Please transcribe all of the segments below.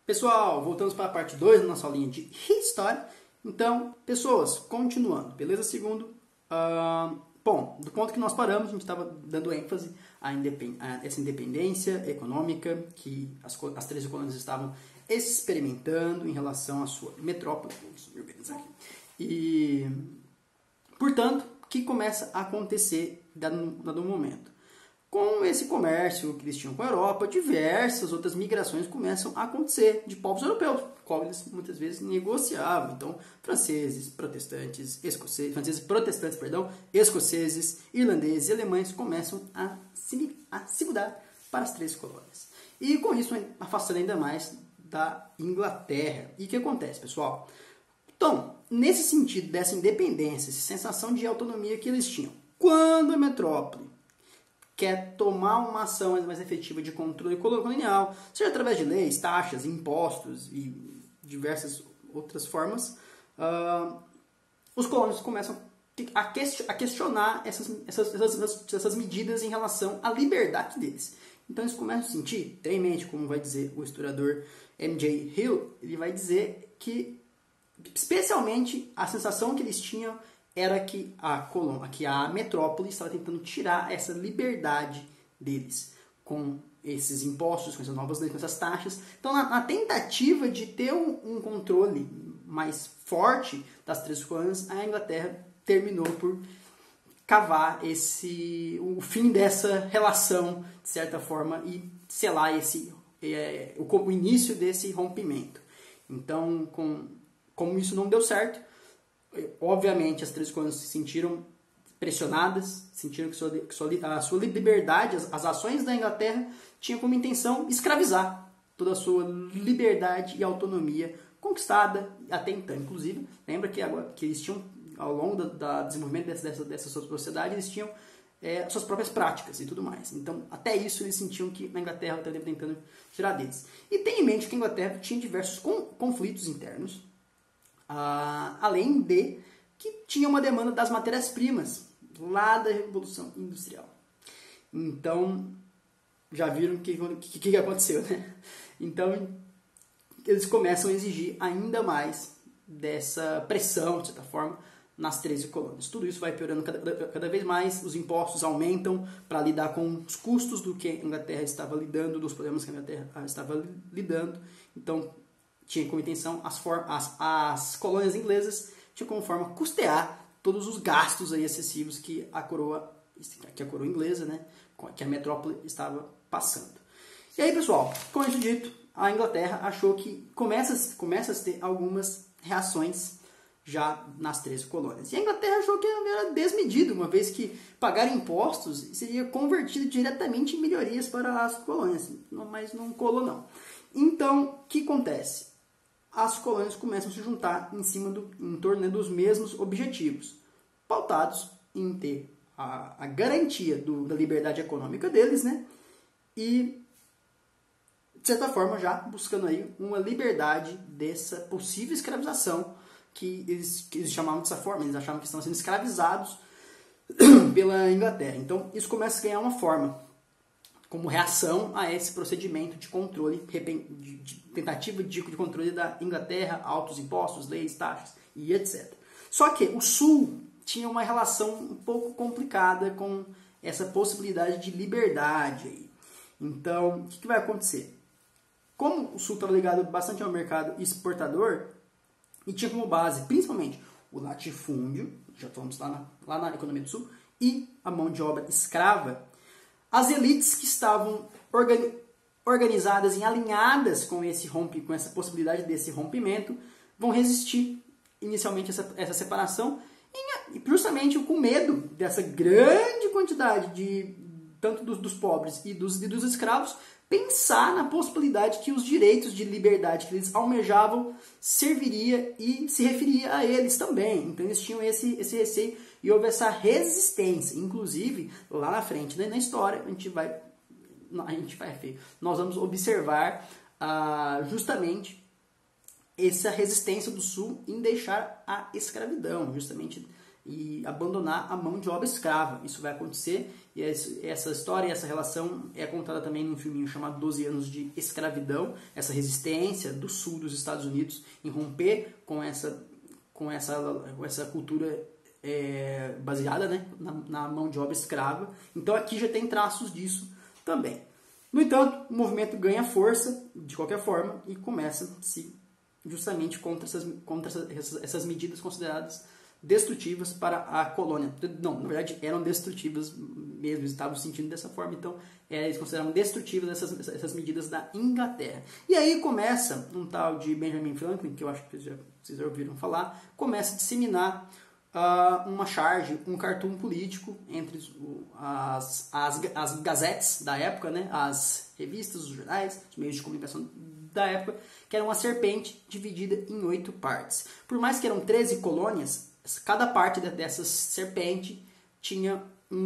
Pessoal, voltamos para a parte 2 da nossa aulinha de História. Então, pessoas, continuando, beleza? Segundo, bom, do ponto que nós paramos, a gente estava dando ênfase a essa independência econômica que as 13 colônias estavam experimentando em relação à sua metrópole. Vamos me organizar aqui. E, portanto, o que começa a acontecer dado momento? Com esse comércio que eles tinham com a Europa, diversas outras migrações começam a acontecer de povos europeus, com os quais eles muitas vezes negociavam. Então, franceses, protestantes, escoceses, irlandeses e alemães começam a se mudar para as 13 colônias. E com isso, afastando ainda mais da Inglaterra. E o que acontece, pessoal? Então, nesse sentido dessa independência, essa sensação de autonomia que eles tinham, quando a metrópole quer tomar uma ação mais efetiva de controle colonial, seja através de leis, taxas, impostos e diversas outras formas, os colônios começam a questionar essas medidas em relação à liberdade deles. Então eles começam a sentir, tem em mente, como vai dizer o historiador M.J. Hill, ele vai dizer que, especialmente, a sensação que eles tinham era que a metrópole estava tentando tirar essa liberdade deles com esses impostos, com essas novas leis, com essas taxas. Então, na tentativa de ter um controle mais forte das 13 colônias, a Inglaterra terminou por cavar o fim dessa relação, de certa forma, e selar o início desse rompimento. Então, como isso não deu certo, obviamente as 13 colônias se sentiram pressionadas, sentiram que a sua liberdade, as ações da Inglaterra tinham como intenção escravizar toda a sua liberdade e autonomia conquistada até então. Inclusive, lembra que eles tinham, ao longo do desenvolvimento dessa sociedade, eles tinham suas próprias práticas e tudo mais. Então, até isso eles sentiam que a Inglaterra estava tentando tirar deles. E tem em mente que a Inglaterra tinha diversos conflitos internos, além de que tinha uma demanda das matérias-primas lá da Revolução Industrial. Então, já viram o que aconteceu, né? Então, eles começam a exigir ainda mais dessa pressão, de certa forma, nas 13 colônias. Tudo isso vai piorando cada vez mais, os impostos aumentam para lidar com os custos do que a Inglaterra estava lidando, dos problemas que a Inglaterra estava lidando. Então, tinha como intenção, as colônias inglesas tinham como forma custear todos os gastos aí excessivos que a coroa inglesa, né, que a metrópole estava passando. E aí, pessoal, com isso dito, a Inglaterra achou que começa a ter algumas reações já nas 13 colônias. E a Inglaterra achou que era desmedido, uma vez que pagar impostos seria convertido diretamente em melhorias para as colônias, mas não colou não. Então, o que acontece? As colônias começam a se juntar em torno dos mesmos objetivos, pautados em ter a garantia da liberdade econômica deles, né? E, de certa forma, já buscando aí uma liberdade dessa possível escravização que eles chamavam dessa forma, eles achavam que estavam sendo escravizados pela Inglaterra. Então, isso começa a ganhar uma forma, como reação a esse procedimento de controle, de tentativa de controle da Inglaterra, altos impostos, leis, taxas e etc. Só que o Sul tinha uma relação um pouco complicada com essa possibilidade de liberdade aí. Então, o que vai acontecer? Como o Sul estava ligado bastante ao mercado exportador, e tinha como base, principalmente, o latifúndio, já falamos lá na economia do Sul, e a mão de obra escrava, as elites que estavam organizadas e alinhadas com essa possibilidade desse rompimento vão resistir inicialmente essa separação, e justamente com medo dessa grande quantidade tanto dos pobres e dos escravos, pensar na possibilidade que os direitos de liberdade que eles almejavam serviria e se referia a eles também. Então eles tinham esse receio e houve essa resistência. Inclusive, lá na frente, né, na história, nós vamos observar justamente essa resistência do Sul em deixar a escravidão, justamente, e abandonar a mão de obra escrava. Isso vai acontecer E essa história, essa relação é contada também num filminho chamado 12 Anos de Escravidão, essa resistência do sul dos Estados Unidos em romper com essa cultura baseada, né, na mão de obra escrava. Então aqui já tem traços disso também. No entanto, o movimento ganha força de qualquer forma e começa-se justamente contra essas medidas consideradas destrutivas para a colônia. Não, na verdade eram destrutivas mesmo, eles estavam sentindo dessa forma, então eles consideravam destrutivas essas medidas da Inglaterra. E aí começa um tal de Benjamin Franklin, que eu acho que vocês já ouviram falar, começa a disseminar uma charge, um cartoon político entre as gazetes da época, né, as revistas, os jornais, os meios de comunicação da época, que era uma serpente dividida em 8 partes. Por mais que eram 13 colônias, cada parte dessa serpente tinha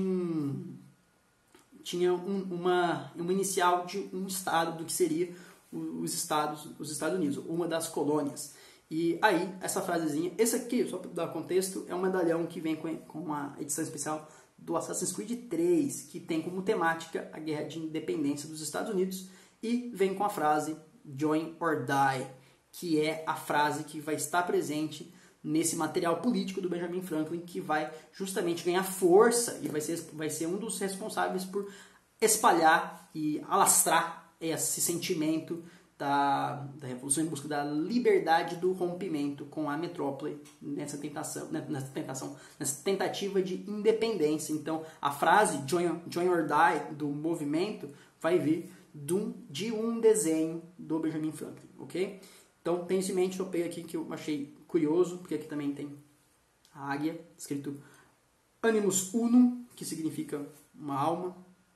uma inicial de um estado do que seria os Estados Unidos, uma das colônias. E aí, essa frasezinha, esse aqui, só para dar contexto, é um medalhão que vem com uma edição especial do Assassin's Creed 3, que tem como temática a guerra de independência dos Estados Unidos, e vem com a frase Join or Die, que é a frase que vai estar presente nesse material político do Benjamin Franklin, que vai justamente ganhar força e vai ser um dos responsáveis por espalhar e alastrar esse sentimento da revolução em busca da liberdade do rompimento com a metrópole nessa tentativa de independência. Então, a frase Join or Die do movimento vai vir de um desenho do Benjamin Franklin, ok? Então, tenha isso em mente, eu peguei aqui que eu achei curioso, porque aqui também tem a águia, escrito Animus Unum, que significa uma alma,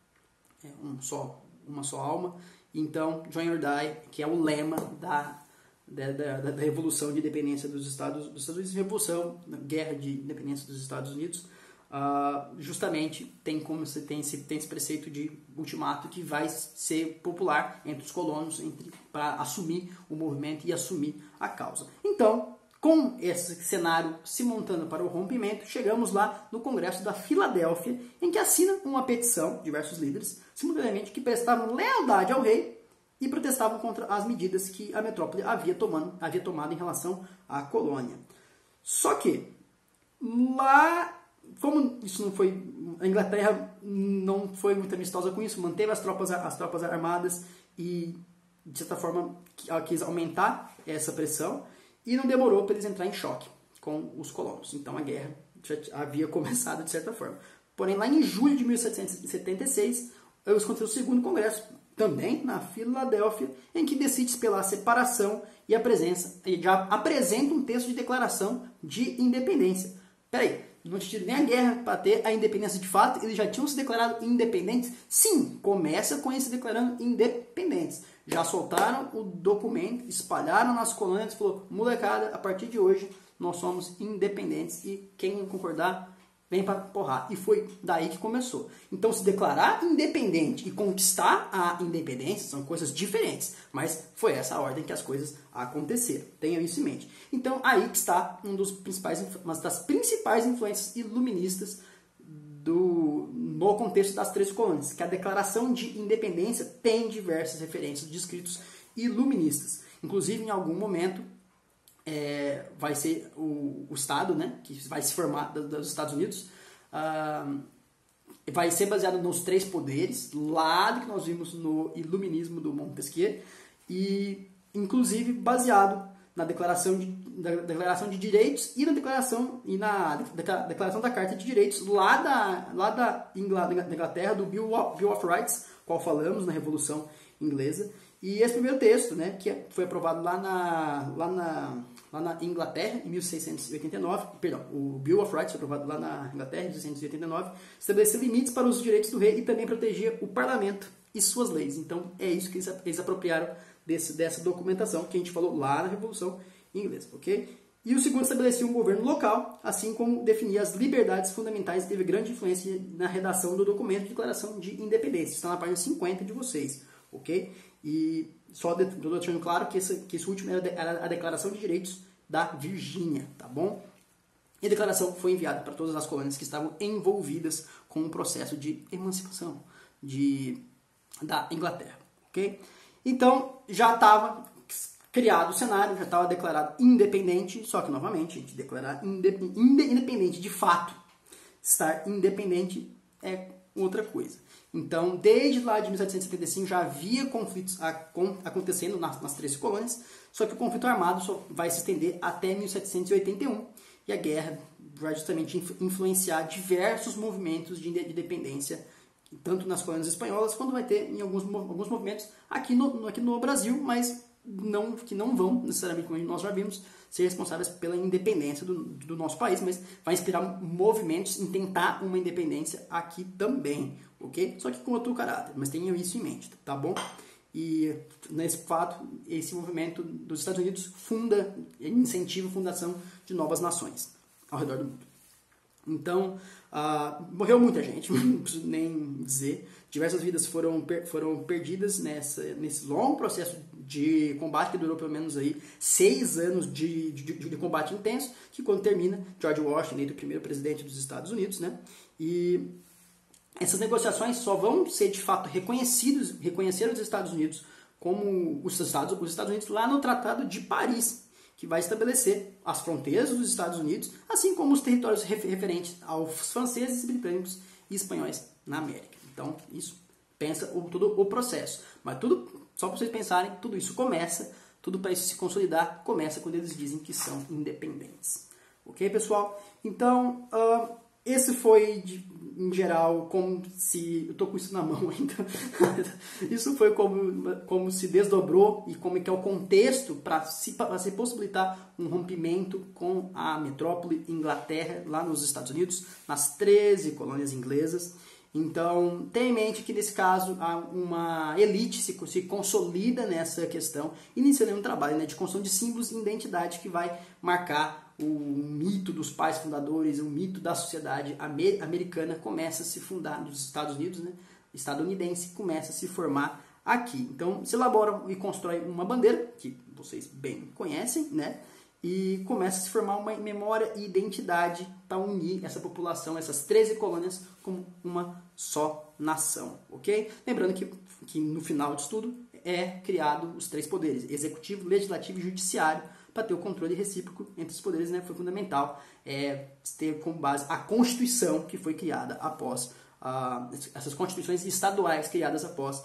uma só alma. Então, Join or Die, que é o lema da Revolução de Independência dos Estados Unidos, Revolução, Guerra de Independência dos Estados Unidos, justamente tem esse preceito de ultimato que vai ser popular entre os colonos para assumir o movimento e assumir a causa. Então, com esse cenário se montando para o rompimento, chegamos lá no Congresso da Filadélfia, em que assinam uma petição, diversos líderes, simultaneamente, que prestavam lealdade ao rei e protestavam contra as medidas que a metrópole havia tomado em relação à colônia. Só que, lá, como isso não foi, a Inglaterra não foi muito amistosa com isso, manteve as tropas armadas e, de certa forma, ela quis aumentar essa pressão, e não demorou para eles entrarem em choque com os colonos. Então a guerra já havia começado de certa forma. Porém, lá em julho de 1776, aconteceu o segundo congresso, também na Filadélfia, em que decide pela separação e já apresenta um texto de declaração de independência. Peraí, não tinha tido nem a guerra para ter a independência de fato, eles já tinham se declarado independentes? Sim, começa com eles se declarando independentes. Já soltaram o documento, espalharam nas colônias e falou, molecada, a partir de hoje nós somos independentes e quem não concordar, vem para porrar. E foi daí que começou. Então, se declarar independente e conquistar a independência são coisas diferentes, mas foi essa a ordem que as coisas aconteceram. Tenham isso em mente. Então, aí que está uma das principais influências iluministas no contexto das 13 colônias, que a declaração de independência tem diversas referências de escritos iluministas. Inclusive, em algum momento, vai ser o Estado, né, que vai se formar dos Estados Unidos, vai ser baseado nos 3 poderes, lá do que nós vimos no Iluminismo do Montesquieu, e inclusive baseado na declaração de direitos e na declaração da Carta de Direitos lá da Inglaterra, do Bill of Rights, qual falamos na Revolução Inglesa. E esse primeiro texto, né, que foi aprovado lá na Inglaterra em 1689, o Bill of Rights foi aprovado lá na Inglaterra em 1689, estabeleceu limites para os direitos do rei e também protegia o parlamento e suas leis. Então é isso que eles apropriaram dessa documentação que a gente falou lá na Revolução Inglesa, ok? E o segundo estabelecia um governo local, assim como definia as liberdades fundamentais e teve grande influência na redação do documento de declaração de independência. Está na página 50 de vocês, ok? E só estou deixando claro que esse último era a Declaração de Direitos da Virgínia, tá bom? E a declaração foi enviada para todas as colônias que estavam envolvidas com o processo de emancipação da Inglaterra. Okay? Então, já estava criado o cenário, já estava declarado independente, só que, novamente, a gente declarar independente de fato, estar independente é outra coisa. Então, desde lá de 1775 já havia conflitos acontecendo nas 13 colônias, só que o conflito armado só vai se estender até 1781 e a guerra vai justamente influenciar diversos movimentos de independência, tanto nas colônias espanholas, quanto vai ter em alguns movimentos aqui no Brasil, mas que não vão necessariamente, como nós já vimos, ser responsáveis pela independência do nosso país, mas vai inspirar movimentos em tentar uma independência aqui também, ok? Só que com outro caráter, mas tenham isso em mente, tá bom? E nesse fato, esse movimento dos Estados Unidos incentiva a fundação de novas nações ao redor do mundo. Então, morreu muita gente, não preciso nem dizer. Diversas vidas foram perdidas nesse longo processo de combate que durou pelo menos aí 6 anos de combate intenso, que quando termina, George Washington, eleito o primeiro presidente dos Estados Unidos, né? E essas negociações só vão ser de fato reconhecer os Estados Unidos como os Estados Unidos lá no Tratado de Paris, que vai estabelecer as fronteiras dos Estados Unidos, assim como os territórios referentes aos franceses, britânicos e espanhóis na América. Então, isso pensa todo o processo. Mas tudo, só para vocês pensarem, tudo para isso se consolidar, começa quando eles dizem que são independentes. Ok, pessoal? Então, esse foi, em geral, como se... Eu estou com isso na mão ainda. Isso foi como se desdobrou e como é que é o contexto para se possibilitar um rompimento com a metrópole Inglaterra, lá nos Estados Unidos, nas 13 colônias inglesas. Então, tenha em mente que, nesse caso, uma elite se consolida nessa questão, iniciando um trabalho, né, de construção de símbolos e identidade que vai marcar o mito dos pais fundadores, o mito da sociedade americana começa a se fundar nos Estados Unidos, né, estadunidense, começa a se formar aqui. Então, se elabora e constrói uma bandeira, que vocês bem conhecem, né, e começa a se formar uma memória e identidade para unir essa população, essas 13 colônias, como uma só nação, ok? Lembrando que no final disso tudo é criado os 3 poderes, executivo, legislativo e judiciário, para ter o controle recíproco entre os poderes, né? Foi fundamental ter como base a Constituição que foi criada após essas constituições estaduais criadas após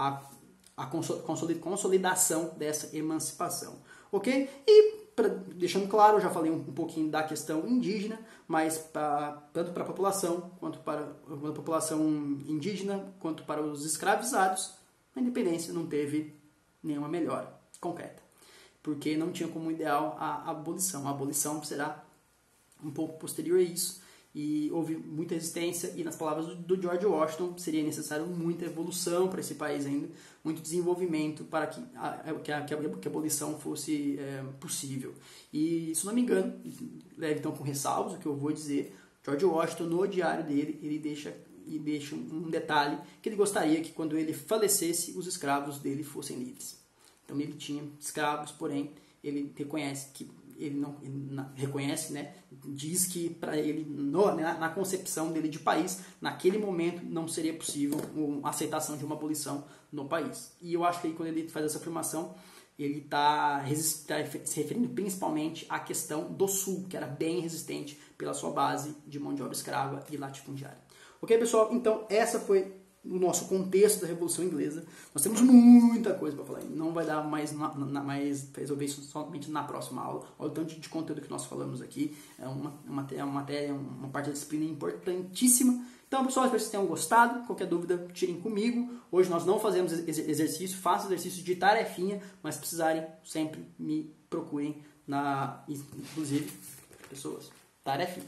a consolidação dessa emancipação, ok? E deixando claro, eu já falei um pouquinho da questão indígena, mas tanto para a população, quanto para a população indígena, quanto para os escravizados, a independência não teve nenhuma melhora concreta, porque não tinha como ideal a abolição. A abolição será um pouco posterior a isso, e houve muita resistência, e nas palavras do George Washington, seria necessário muita evolução para esse país ainda, muito desenvolvimento para que a abolição fosse possível. E, se não me engano, leve então com ressalvas o que eu vou dizer, George Washington, no diário dele, ele deixa um detalhe, que ele gostaria que quando ele falecesse, os escravos dele fossem livres. Então ele tinha escravos, porém ele reconhece que reconhece, né, diz que para ele, na concepção dele de país, naquele momento não seria possível a aceitação de uma abolição no país. E eu acho que aí, quando ele faz essa afirmação, ele está se referindo principalmente à questão do Sul, que era bem resistente pela sua base de mão de obra escrava e latifundiária. Ok, pessoal? Então, essa foi o nosso contexto da Revolução Inglesa. Nós temos muita coisa para falar. Não vai dar mais resolver isso somente na próxima aula. Olha o tanto de conteúdo que nós falamos aqui. É uma matéria, uma parte da disciplina importantíssima. Então, pessoal, espero que vocês tenham gostado. Qualquer dúvida, tirem comigo. Hoje nós não fazemos exercício. Faço exercício de tarefinha, mas se precisarem, sempre me procurem inclusive, pessoas, tarefinha.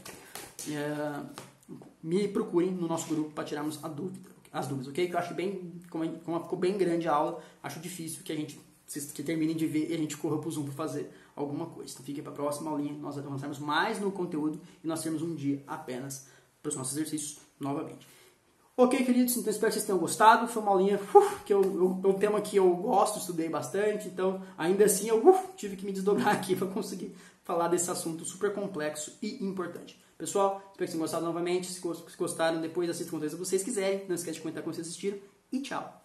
Me procurem no nosso grupo para tirarmos as dúvidas, ok? Que eu acho que como ficou bem grande a aula, acho difícil que vocês terminem de ver e a gente corra para o Zoom para fazer alguma coisa. Então fiquem para a próxima aulinha, nós avançarmos mais no conteúdo e nós termos um dia apenas para os nossos exercícios novamente. Ok, queridos, então espero que vocês tenham gostado. Foi uma aulinha que um tema que eu gosto, estudei bastante, então ainda assim eu tive que me desdobrar aqui para conseguir falar desse assunto super complexo e importante. Pessoal, espero que vocês tenham gostado novamente. Se gostaram, depois assistam quantas vezes vocês quiserem. Não esquece de comentar como vocês assistiram. E tchau!